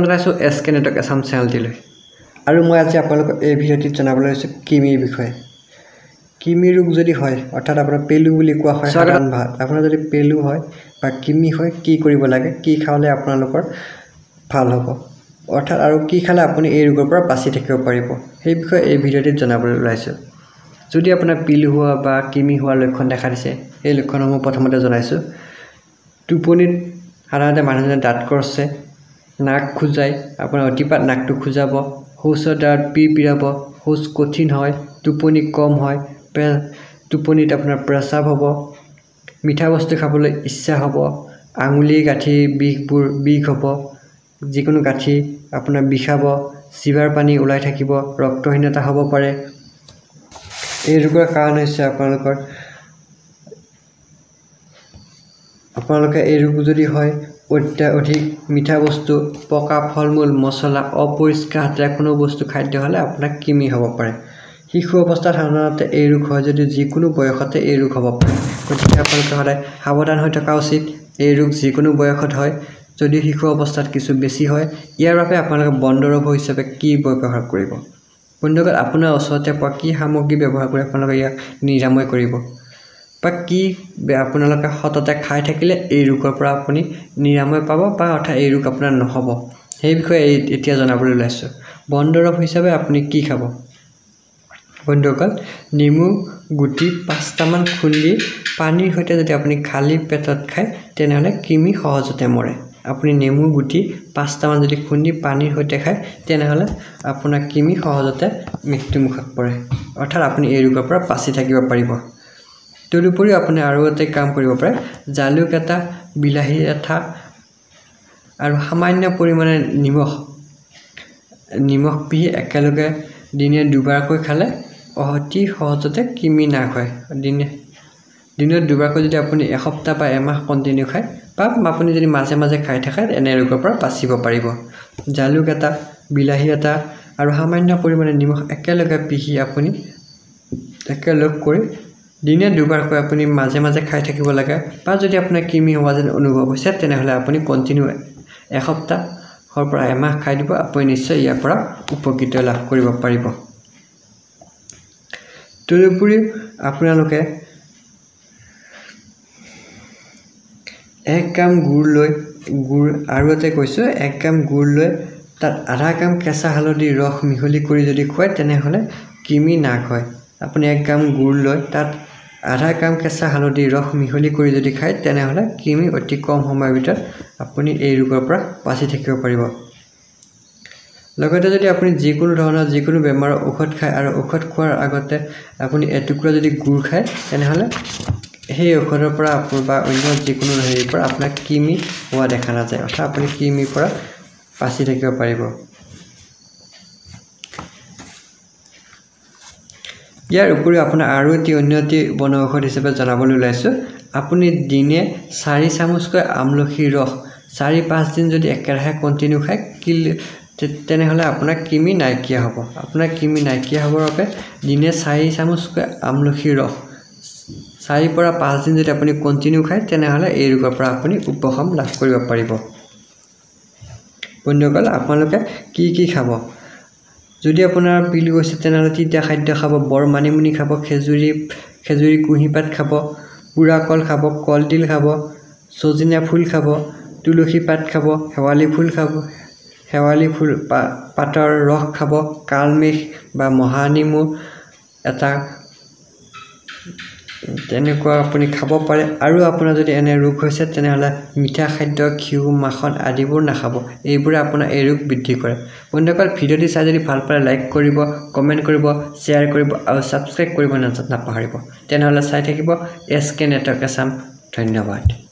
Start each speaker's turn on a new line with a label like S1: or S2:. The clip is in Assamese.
S1: জনাইছোঁ SK নেটৱৰ্ক আছাম চেনেলটিলৈ আৰু মই আজি আপোনালোকক এই ভিডিঅ'টিত জনাবলৈ লৈছোঁ কিমিৰ বিষয়ে। কিমি ৰোগ যদি হয় অৰ্থাৎ আপোনাৰ পেলু বুলি কোৱা হয় সাধাৰণ ভাষাত, আপোনাৰ যদি পেলু হয় বা কিমি হয় কি কৰিব লাগে, কি খালে আপোনালোকৰ ভাল হ'ব, অৰ্থাৎ আৰু কি খালে আপুনি এই ৰোগৰ পৰা বাচি থাকিব পাৰিব, সেই বিষয়ে এই ভিডিঅ'টিত জনাবলৈ ওলাইছোঁ। যদি আপোনাৰ পেলু হোৱা বা কিমি হোৱাৰ লক্ষণ দেখা দিছে, এই লক্ষণসমূহ প্ৰথমতে জনাইছোঁ। টোপনিত সাধাৰণতে মানুহজনে দাঁত কৰছে, নাক খোজাই, আপোনাৰ অতিপাত নাকটো খোজাব, শৌচৰ দ্বাৰত পিৰপিৰাব, শৌচ কঠিন হয়, টোপনি কম হয়, টোপনিত আপোনাৰ প্ৰস্ৰাৱ হ'ব, মিঠা বস্তু খাবলৈ ইচ্ছা হ'ব, আঙুলিৰ গাঁঠিৰ বিষ হ'ব, যিকোনো গাঁঠি আপোনাৰ বিষাব, জিভাৰ পানী ওলাই থাকিব, ৰক্তহীনতা হ'ব পাৰে। এই ৰোগৰ কাৰণ হৈছে আপোনালোকে এই ৰোগ যদি হয় অধিক মিঠা বস্তু, পকা ফল মূল, মছলা, অপৰিষ্কাৰ হাতেৰে কোনো বস্তু খাদ্য হ'লে আপোনাক কিমি হ'ব পাৰে। শিশু অৱস্থাত সাধাৰণতে এই ৰোগ হয় যদিও যিকোনো বয়সতে এই ৰোগ হ'ব পাৰে, গতিকে আপোনালোকে সদায় সাৱধান হৈ থকা উচিত। এই ৰোগ যিকোনো বয়সত হয়, যদি শিশু অৱস্থাত কিছু বেছি হয়, ইয়াৰ বাবে আপোনালোকে বনদৰৱ হিচাপে কি ব্যৱহাৰ কৰিব? বন্ধুসকল, আপোনাৰ ওচৰতে পোৱা কি সামগ্ৰী ব্যৱহাৰ কৰি আপোনালোকে ইয়াক নিৰাময় কৰিব, বা কি আপোনালোকে সততে খাই থাকিলে এই ৰোগৰ পৰা আপুনি নিৰাময় পাব বা অৰ্থাৎ এই ৰোগ আপোনাৰ নহ'ব, সেই বিষয়ে এতিয়া জনাবলৈ ওলাইছোঁ। বনদৰৱ হিচাপে আপুনি কি খাব? বন্ধুসকল, নেমু গুটি 5টামান খুন্দি পানীৰ সৈতে যদি আপুনি খালী পেটত খায় তেনেহ'লে কিমি সহজতে মৰে। আপুনি নেমু গুটি 5টামান যদি খুন্দি পানীৰ সৈতে খায় তেনেহ'লে আপোনাৰ কিমি সহজতে মৃত্যুমুখত পৰে, অৰ্থাৎ আপুনি এই ৰোগৰ পৰা বাচি থাকিব পাৰিব। তদুপৰিও আপুনি আৰু এটা কাম কৰিব পাৰে। জালুক এটা, বিলাহী এটা আৰু সামান্য পৰিমাণে নিমখ পিহি একেলগে দিনে 2বাৰকৈ খালে অতি সহজতে কিমি নাশ হয়। দিনত 2বাৰকৈ যদি আপুনি এসপ্তাহ বা এমাহ কণ্টিনিউ খায় বা আপুনি যদি মাজে মাজে খাই থাকে এনে ৰোগৰ পৰা বাচিব পাৰিব। জালুক এটা, বিলাহী এটা আৰু সামান্য পৰিমাণে নিমখ একেলগে পিহি আপুনি একেলগ কৰি দিনে 2বাৰকৈ আপুনি মাজে মাজে খাই থাকিব লাগে, বা যদি আপোনাৰ কিমি হোৱা যেন অনুভৱ হৈছে তেনেহ'লে আপুনি কণ্টিনিউ এসপ্তাহৰ পৰা এমাহ খাই দিব, আপুনি নিশ্চয় ইয়াৰ পৰা উপকৃত লাভ কৰিব পাৰিব। তদুপৰি আপোনালোকে 1 গ্ৰাম গুড় আৰু এটা কৈছোঁ, 1 গ্ৰাম গুড় লৈ তাত আধা গ্ৰাম কেঁচা হালধিৰ ৰস মিহলি কৰি যদি খুৱায় তেনেহ'লে কিমি নাশ হয়। আপুনি 1 গ্ৰাম গুড় লৈ তাত আধা গ্ৰাম কেঁচা হালধিৰ ৰস মিহলি কৰি যদি খায় তেনেহ'লে কিমি অতি কম সময়ৰ ভিতৰত আপুনি এই ৰোগৰ পৰা বাচি থাকিব পাৰিব। লগতে যদি আপুনি যিকোনো ধৰণৰ যিকোনো বেমাৰৰ ঔষধ খায় আৰু ঔষধ খোৱাৰ আগতে আপুনি এটুকুৰা যদি গুড় খায় তেনেহ'লে সেই ঔষধৰ পৰা বা অন্য যিকোনো হেৰিৰ পৰা আপোনাৰ কিমি হোৱা দেখা নাযায়, অৰ্থাৎ আপুনি কিমিৰ পৰা বাচি থাকিব পাৰিব। ইয়াৰ উপৰিও আপোনাৰ আৰু অন্য এটি বনৌষধ হিচাপে জনাবলৈ ওলাইছোঁ। আপুনি দিনে 4 চামুচকৈ আমলখিৰ ৰস 4-5 দিন যদি একেৰাহে কণ্টিনিউ খায় তেনেহ'লে আপোনাৰ কিমি নাইকিয়া হ'ব। আপোনাৰ কিমি নাইকিয়া হ'বৰ বাবে দিনে 4 চামুচকৈ আমলখিৰ ৰস 4 পৰা 5 দিন যদি আপুনি কণ্টিনিউ খায় তেনেহ'লে এই ৰোগৰ পৰা আপুনি উপশম লাভ কৰিব পাৰিব। বন্ধুসকল, আপোনালোকে কি খাব? যদি আপোনাৰ পেলু হৈছে তেনেহ'লে তিতা খাদ্য খাব, বৰ মানিমুনি খাব, খেজুৰি কুঁহিপাত খাব, পোৰা কল খাব, কলডিল খাব, ছজিনা ফুল খাব, তুলসী পাত খাব, শেৱালি ফুল পাতৰ ৰস খাব, কালমেঘ বা মহানিমু এটা তেনেকুৱা আপুনি খাব পাৰে। আৰু আপোনাৰ যদি এনে ৰোগ হৈছে তেনেহ'লে মিঠা খাদ্য, ঘিউ, মাখন আদিবোৰ নাখাব, এইবোৰে আপোনাৰ এই ৰোগ বৃদ্ধি কৰে। বন্ধুসকল, ভিডিঅ'টি চাই যদি ভাল পায় লাইক কৰিব, কমেণ্ট কৰিব, শ্বেয়াৰ কৰিব আৰু ছাবস্ক্ৰাইব কৰিব নাপাহৰিব। তেনেহ'লে চাই থাকিব SK নেটৱৰ্ক আছাম। ধন্যবাদ।